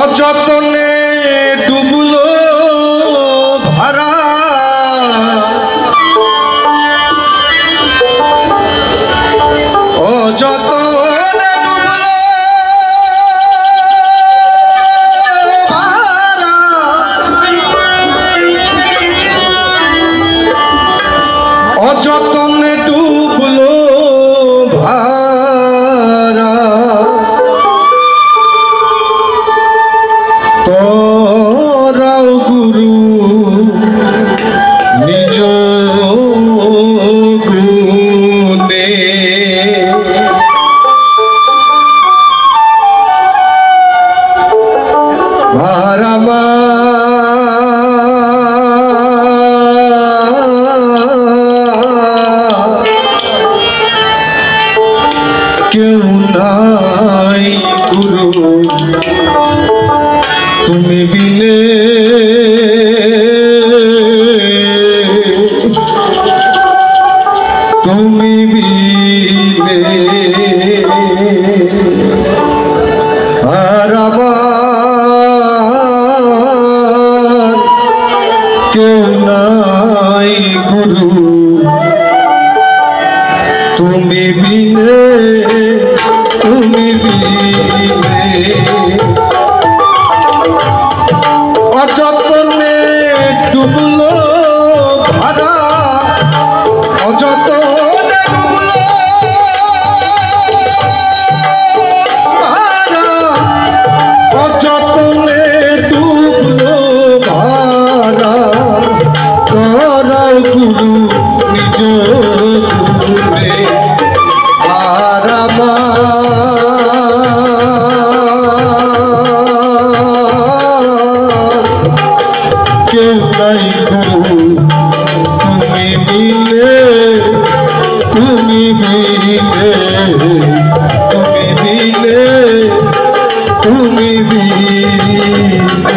অযতনে ডুবলো ভারা অযতনে ডুবলো ভারা অযতনে ডুবলো ভারা তোরাও গুরু নিজ গুণে ভারামা কেউ নাই গুরু তুমি বিনে তুমি বিনে আর আমার কেউ নাই গুরু তুমি বিনে তুমি বিনে অযতনে ডুবলো ভারা অযতনে ডুবলো ভারা অযতনে ডুবলো ভারা তোরা গুরু নিজ গুণে আর কেউ নাই গুরু তুমি বিনে তুমি বিনে তুমি বিনে তুমি বিনে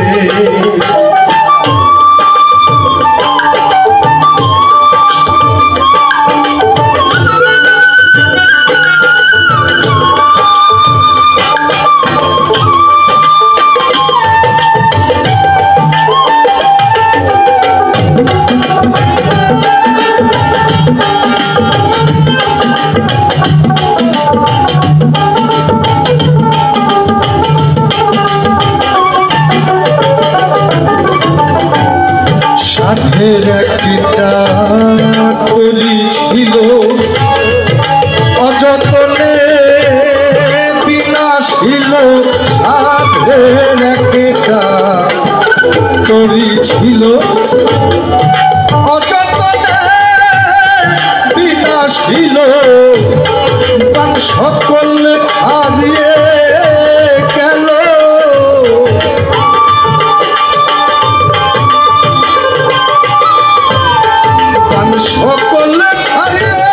সাধের একটা তরি ছিল অযতনে বিনাশিল সাধের একটা তরি ছিল অযতনে বিনাশিল সকল ছাড়িয়ে গেল সকল ছাড়িয়ে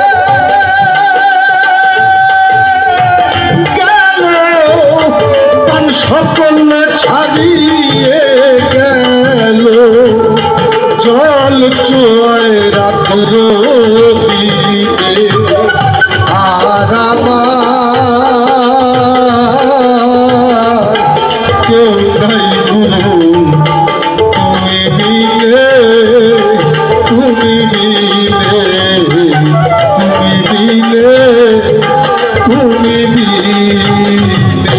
গেল সকল ছাড়িয়ে গেল জল চয় রাত্র দিতে আর আমার কেউ নাই গুরু তুমি বিনে তুমি বিনে তুমি বিনে তুমি বিনে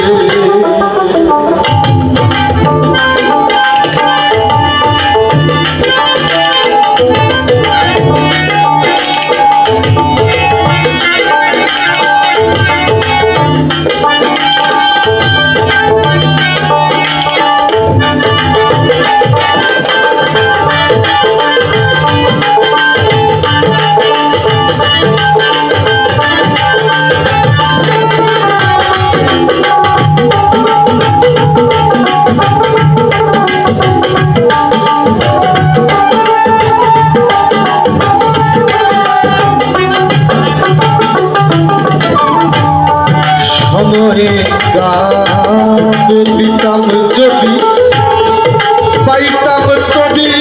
সময়ে গান দিতাম যদি পাইতাম তরি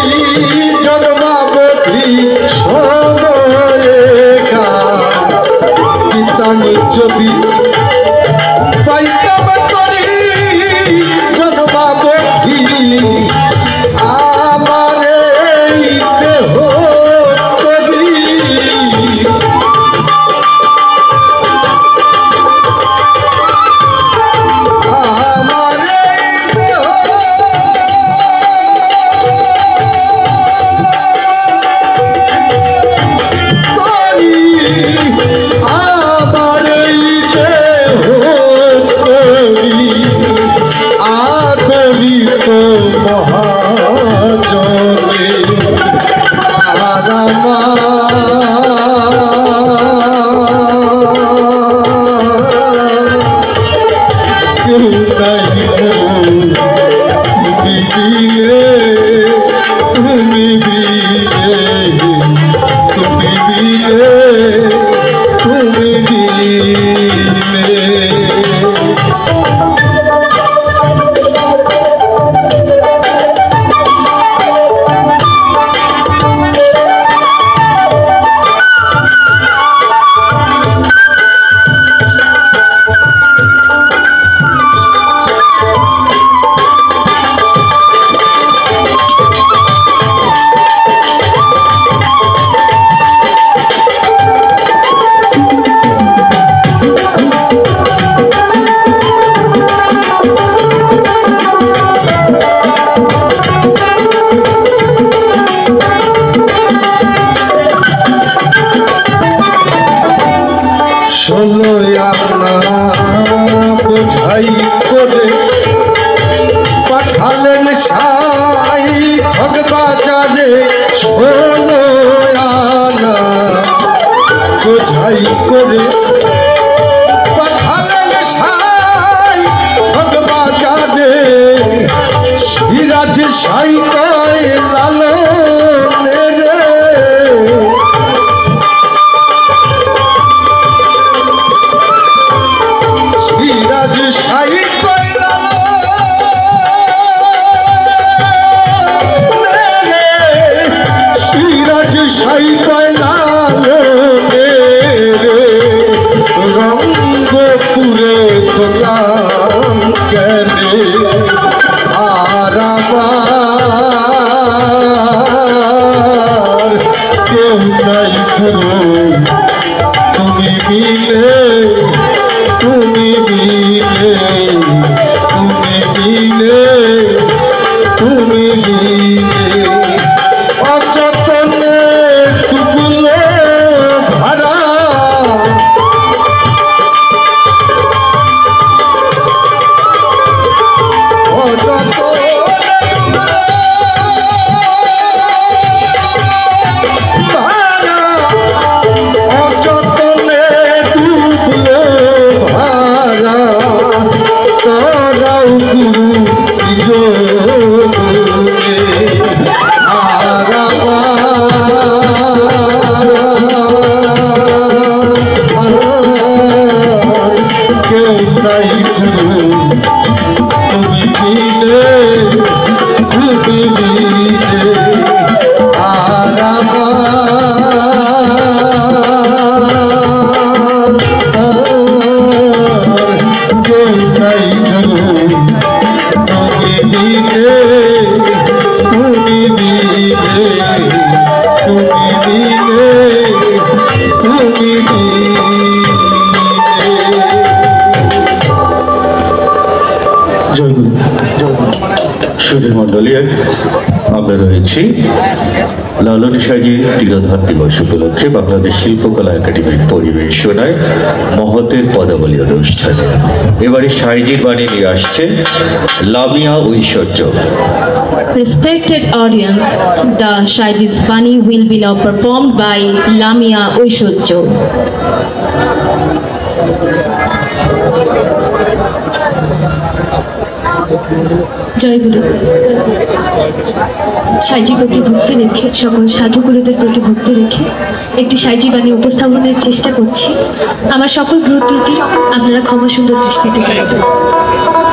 জন্মাবধি সময়ে গান দিতাম যদি পাইতাম তরি নাই তুমি বিলে তুমি বিলে তুমি বিলে বোঝাই করে পাঠালেন সাই ভগবাজারে ষোলো আনা বোঝাই করে পাঠালেন সাই ভগবাজারে সিরাজ সাই কয় লালনে রে সিরাজ সাই কয়লা সিরাজ সাই কয়লা রঙ্গপুরে তোলাম কেনে আর আমার কেউ নাই ঘুরো তুমি মিলে তুমি বিলে তুমি বিলে তুমি বিলে অচেতনে ডুবলো ভাড়া অচেতনে ডুবলো ভাড়া অচেতনে ডুবলো তারাও গুরু যোগে কেউ নাই গুরু তুমি বিলে তুমি বিলে সুধী মন্ডলী আমরা রয়েছি লালন সাজির তিরোধান দিবস উপলক্ষে বাংলাদেশ শিল্পকলা একাডেমির পরিবেশনায় মহতের পদাবলী অনুষ্ঠানে এবারে সাইজির বাণী নিয়ে আসছেন লামিয়া ঐশ্বর্য। Respected audience, the Shaiji's Bani will be now performed by Lamia Oishojjo. জয় গুরু। সাইজি প্রতি ভক্তি রেখে সকল সাধুগুরুদের প্রতি ভক্তি রেখে একটি সাইজি বাণী উপস্থাপনের চেষ্টা করছি। আমার সকল ভুল ত্রুটি আপনারা ক্ষমা সুন্দর দৃষ্টিতে দেখবেন।